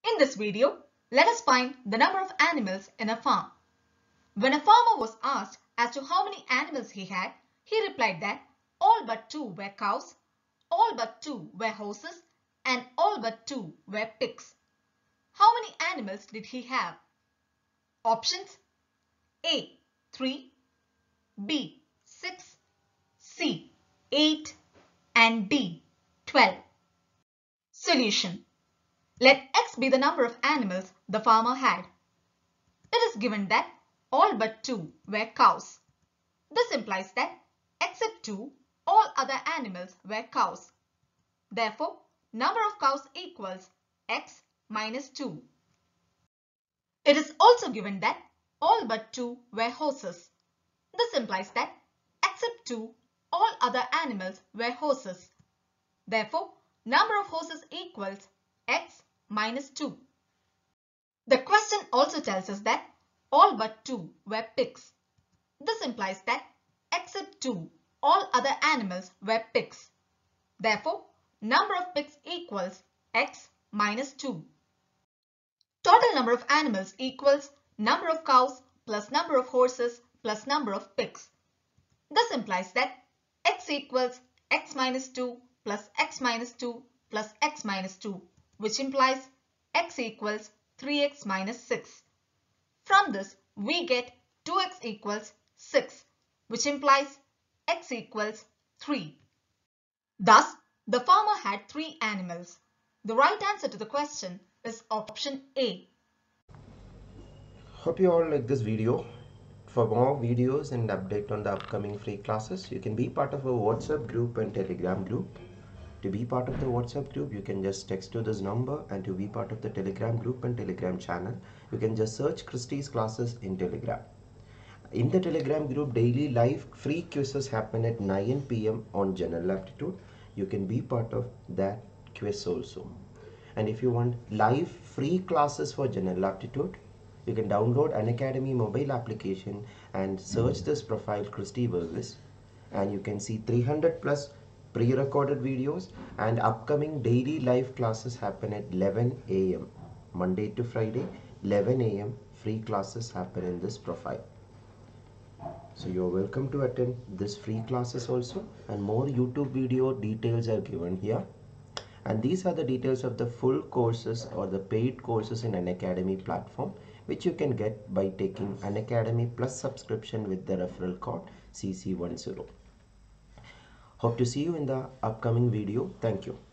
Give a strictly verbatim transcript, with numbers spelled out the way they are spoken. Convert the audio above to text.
In this video, let us find the number of animals in a farm. When a farmer was asked as to how many animals he had, he replied that all but two were cows, all but two were horses, and all but two were pigs. How many animals did he have? Options: A. three, B. six, C. eight, and D. twelve. Solution: let X be the number of animals the farmer had. It is given that all but two were cows. This implies that except two, all other animals were cows. Therefore, number of cows equals X minus two. It is also given that all but two were horses. This implies that except two, all other animals were horses. Therefore, number of horses equals X minus two. The question also tells us that all but two were pigs. This implies that except two, all other animals were pigs. Therefore, number of pigs equals X minus two. Total number of animals equals number of cows plus number of horses plus number of pigs. This implies that X equals X minus two plus X minus two plus X minus two, which implies X equals three X minus six. From this, we get two X equals six, which implies X equals three. Thus, the farmer had three animals. The right answer to the question is option A. Hope you all like this video. For more videos and update on the upcoming free classes, you can be part of a WhatsApp group and Telegram group. To be part of the WhatsApp group, you can just text to this number, and to be part of the Telegram group and Telegram channel, you can just search Christy's classes in Telegram. In the Telegram group, daily live free quizzes happen at nine P M on General Aptitude. You can be part of that quiz also. And if you want live free classes for General Aptitude, you can download Unacademy mobile application and search this profile Christy Varghese, and you can see three hundred plus pre-recorded videos, and upcoming daily live classes happen at eleven A M Monday to Friday. eleven A M free classes happen in this profile. So you're welcome to attend this free classes also, and more YouTube video details are given here. And these are the details of the full courses or the paid courses in Unacademy platform, which you can get by taking Unacademy Plus subscription with the referral code C C ten. Hope to see you in the upcoming video. Thank you.